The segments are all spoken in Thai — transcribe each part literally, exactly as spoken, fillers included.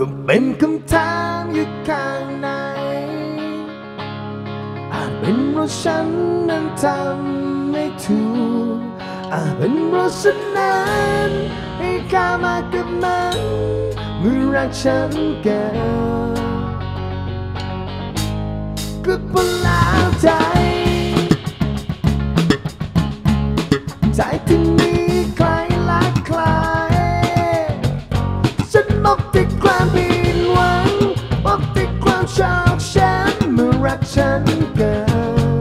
ก็เป็นคำถามอยู่ข้างในอาจเป็นเพราะฉันนั้นทำไม่ถูกอาจเป็นเพราะฉันนั้นให้ค่ามากับมันเมื่อรักฉันเกินก็พอแล้วใจใจที่มีใครรักใครฉันมอบแต่ความผิดหวังมอบแต่ความชอกช้ำเมื่อรักฉันเกิน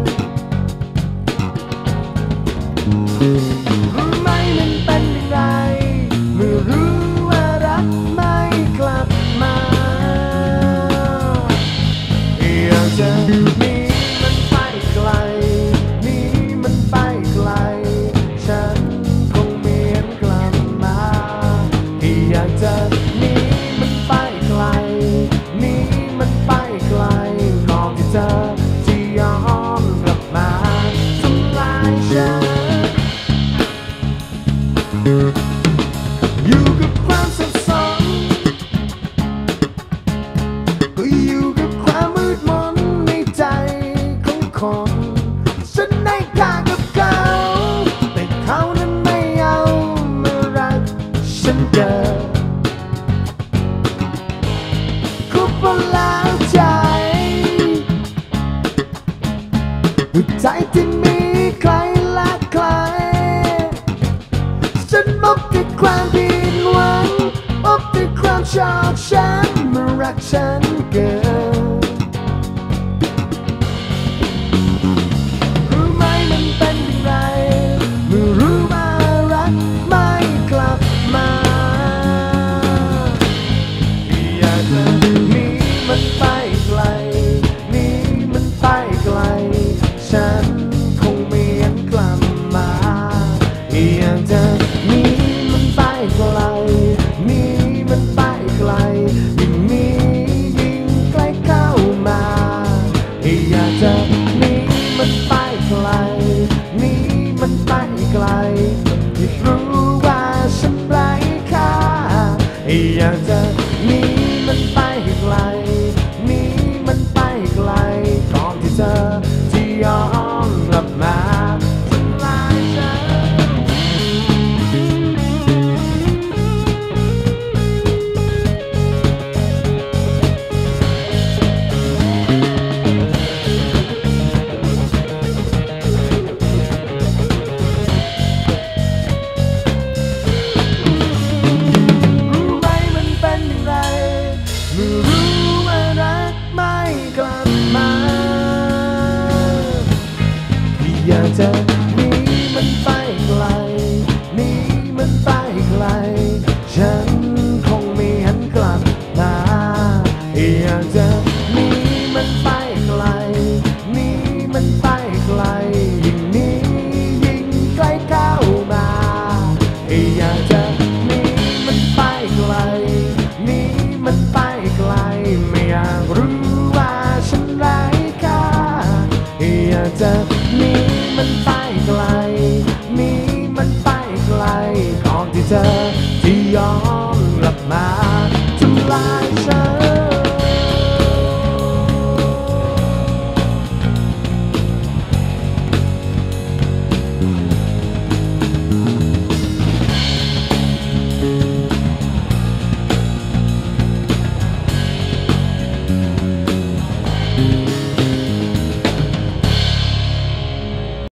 รู้ไหมมันเป็นอย่างไรเมื่อรู้ว่ารักไม่กลับมาอยากจะหนีมันไปไกลหนีมันไปไกลฉันคงไม่เห็นกลับมาอยากจะหนีมันไปไกลหนีมันไปไกลก่อนที่เธอจะย้อนกลับมาทำลายฉันอยู่กับความสับสนก็อยู่กับความมืดมนในใจของคนฉันได้ค่ากับเขาแต่เขานั้นไม่เอามารักฉันเกินก็พอแล้วใจใจที่มีใครรักใครฉันมอบแต่ความผิดหวังมอบแต่ความชอกช้ำเมื่อรักฉันเกินรู้ไหมมันเป็นอย่างไรเมื่อรู้ว่ารักไม่กลับมาอยากจะหนีมันไปไกลหนีมันไปไกลฉันคงไม่เห็นกลับมาอยากจะหนีมันไปไกลหนีมันไปไกลยิ่งหนียิ่งใกล้เข้ามาอยากจะหนีมันไปไกลหนีมันไปไกลที่รู้ว่าฉันไร้ค่าอยากจะหนีมันไปไกลหนีมันไปไกลก่อนที่เธอจะย้อนกลับมาทำลายฉันรู้ไหมมันเป็นอย่างไรเมื่อรู้ว่ารักไม่กลับมาอยากจะหนีมันไปไกลหนีมันไปไกลฉันคงไม่หันกลับมาอยากจะหนีมันไปไกลหนีมันไปไกลยิ่งหนียิ่งใกล้เข้ามาอยากจะหนีมันไปไกลหนีมันไปไกลไม่อยากรู้ว่าฉันไร้ค่าอยากจะหนีมันไปไกลหนีมันไปไกลก่อนที่เธอจะย้อน